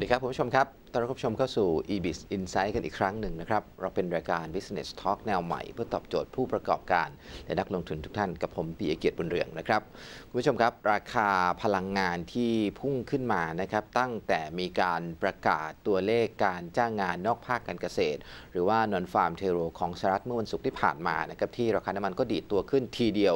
ดีครับคุณผู้ชมครับต้อนรับคุณผู้ชมเข้าสู่ EBIS Insight กันอีกครั้งหนึ่งนะครับเราเป็นรายการ Business Talk แนวใหม่เพื่อตอบโจทย์ผู้ประกอบการและนักลงทุนทุกท่านกับผมปิยะเกียรติบุญเรืองนะครับคุณผู้ชมครับราคาพลังงานที่พุ่งขึ้นมานะครับตั้งแต่มีการประกาศตัวเลขการจ้างงานนอกภาคการเกษตรหรือว่า Non-Farm Payroll ของสหรัฐเมื่อวันศุกร์ที่ผ่านมานะครับที่ราคาน้ำมันก็ดีดตัวขึ้นทีเดียว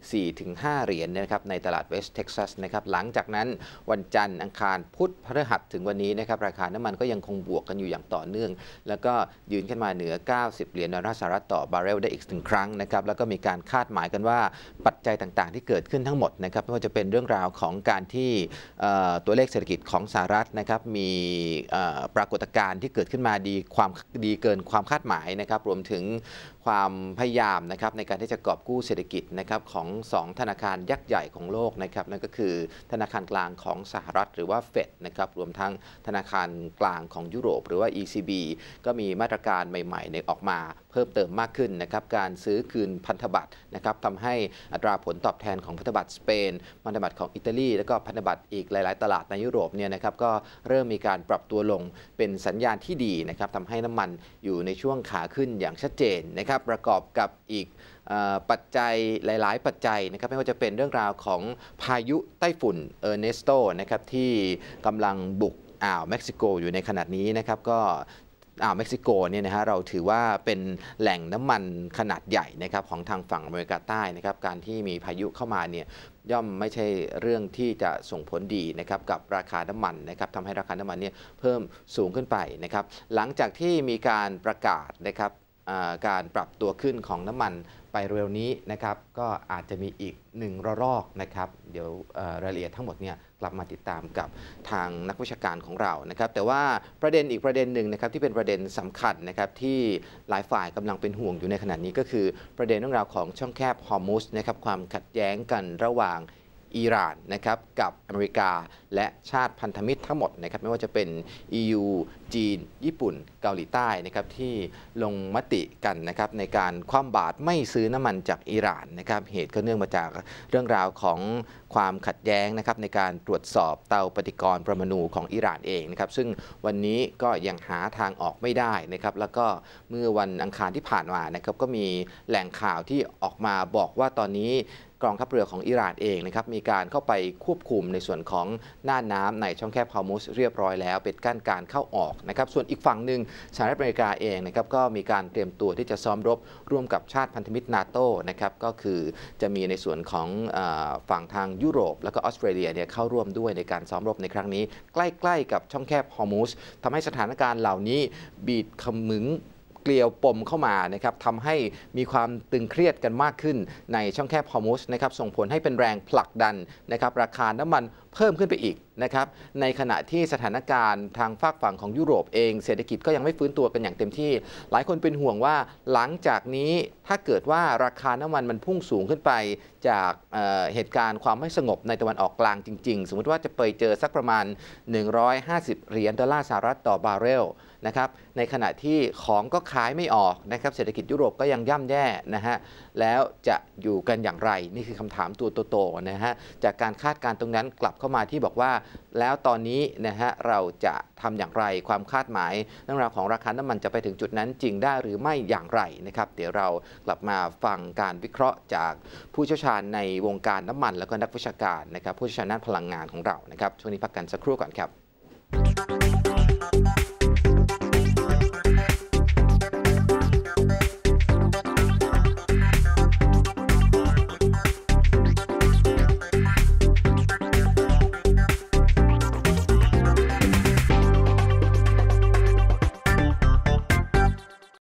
4-5 เหรียญนะครับในตลาดเวสต์เท็กซัสนะครับหลังจากนั้นวันจันทร์อังคารพุธพฤหัสถึงวันนี้นะครับราคาน้ำมันก็ยังคงบวกกันอยู่อย่างต่อเนื่องแล้วก็ยืนขึ้นมาเหนือ90 เหรียญดอลลาร์สหรัฐต่อบาร์เรลได้อีก1ครั้งนะครับแล้วก็มีการคาดหมายกันว่าปัจจัยต่างๆที่เกิดขึ้นทั้งหมดนะครับไม่ว่าจะเป็นเรื่องราวของการที่ตัวเลขเศรษฐกิจของสหรัฐนะครับมีปรากฏการณ์ที่เกิดขึ้นมาดีเกินความคาดหมายนะครับรวมถึงความพยายามนะครับในการที่จะกอบกู้เศรษฐกิจนะครับของ2ธนาคารยักษ์ใหญ่ของโลกนะครับนั่นก็คือธนาคารกลางของสหรัฐหรือว่าเฟดนะครับรวมทั้งธนาคารกลางของยุโรปหรือว่า ECB ก็มีมาตรการใหม่ๆออกมาเพิ่มเติมมากขึ้นนะครับการซื้อคืนพันธบัตรนะครับทำให้อัตราผลตอบแทนของพันธบัตรสเปนพันธบัตรของอิตาลีแล้วก็พันธบัตรอีกหลายๆตลาดในยุโรปเนี่ยนะครับก็เริ่มมีการปรับตัวลงเป็นสัญญาณที่ดีนะครับทำให้น้ำมันอยู่ในช่วงขาขึ้นอย่างชัดเจนนะครับประกอบกับอีกปัจจัยหลายๆปัจจัยนะครับไม่ว่าจะเป็นเรื่องราวของพายุไต้ฝุ่นเออร์เนสโตนะครับที่กำลังบุกอ่าวเม็กซิโกอยู่ในขณะนี้นะครับก็อ่าวเม็กซิโกเนี่ยนะฮะเราถือว่าเป็นแหล่งน้ำมันขนาดใหญ่นะครับของทางฝั่งอเมริกาใต้นะครับการที่มีพายุเข้ามาเนี่ยย่อมไม่ใช่เรื่องที่จะส่งผลดีนะครับกับราคาน้ำมันนะครับทำให้ราคาน้ำมันเนี่ยเพิ่มสูงขึ้นไปนะครับหลังจากที่มีการประกาศนะครับการปรับตัวขึ้นของน้ำมันไปเร็วนี้นะครับก็อาจจะมีอีก1ระลอกนะครับเดี๋ยวรายละเอียดทั้งหมดเนี่ยกลับมาติดตามกับทางนักวิชาการของเรานะครับแต่ว่าประเด็นอีกประเด็นหนึ่งนะครับที่เป็นประเด็นสำคัญนะครับที่หลายฝ่ายกำลังเป็นห่วงอยู่ในขณะนี้ก็คือประเด็นเรื่องราวของช่องแคบฮอร์มุซนะครับความขัดแย้งกันระหว่างอิหร่านนะครับกับอเมริกาและชาติพันธมิตรทั้งหมดนะครับไม่ว่าจะเป็น EU จีนญี่ปุ่นเกาหลีใต้นะครับที่ลงมติกันนะครับในการคว่ำบาตรไม่ซื้อน้ำมันจากอิหร่านนะครับเหตุก็เนื่องมาจากเรื่องราวของความขัดแย้งนะครับในการตรวจสอบเตาปฏิกรณ์ปรมาณูของอิหร่านเองนะครับซึ่งวันนี้ก็ยังหาทางออกไม่ได้นะครับแล้วก็เมื่อวันอังคารที่ผ่านมานะครับก็มีแหล่งข่าวที่ออกมาบอกว่าตอนนี้กองทัพเรือของอิหร่านเองนะครับมีการเข้าไปควบคุมในส่วนของน่านน้ำในช่องแคบฮอร์มุซเรียบร้อยแล้วเป็นกั้นการเข้าออกนะครับส่วนอีกฝั่งหนึ่งสหรัฐอเมริกาเองนะครับก็มีการเตรียมตัวที่จะซ้อมรบร่วมกับชาติพันธมิตรนาโต้นะครับก็คือจะมีในส่วนของฝั่งทางยุโรปแล้วก็ออสเตรเลียเนี่ยเข้าร่วมด้วยในการซ้อมรบในครั้งนี้ใกล้ๆกับช่องแคบฮอร์มุซทำให้สถานการณ์เหล่านี้บีบขมึงเกลียวปมเข้ามานะครับทำให้มีความตึงเครียดกันมากขึ้นในช่องแคบฮอร์มุซนะครับส่งผลให้เป็นแรงผลักดันนะครับราคาน้ำมันเพิ่มขึ้นไปอีกนะครับในขณะที่สถานการณ์ทางฝากฝั่งของยุโรปเองเศรษฐกิจก็ยังไม่ฟื้นตัวกันอย่างเต็มที่หลายคนเป็นห่วงว่าหลังจากนี้ถ้าเกิดว่าราคาน้ำมันมันพุ่งสูงขึ้นไปจากเหตุการณ์ความไม่สงบในตะวันออกกลางจริงๆสมมติว่าจะไปเจอสักประมาณ150 เหรียญดอลลาร์สหรัฐต่อบาร์เรลนะครับในขณะที่ของก็ขายไม่ออกนะครับเศรษฐกิจยุโรปก็ยังย่ำแย่นะฮะแล้วจะอยู่กันอย่างไรนี่คือคำถามตัวโตๆนะฮะจากการคาดการณ์ตรงนั้นกลับเข้ามาที่บอกว่าแล้วตอนนี้นะฮะเราจะทำอย่างไรความคาดหมายเรื่องราวของราคาน้ำมันจะไปถึงจุดนั้นจริงได้หรือไม่อย่างไรนะครับเดี๋ยวเรากลับมาฟังการวิเคราะห์จากผู้เชี่ยวชาญในวงการน้ำมันแล้วก็นักวิชาการนะครับผู้เชี่ยวชาญด้านพลังงานของเรานะครับช่วงนี้พักกันสักครู่ก่อนครับ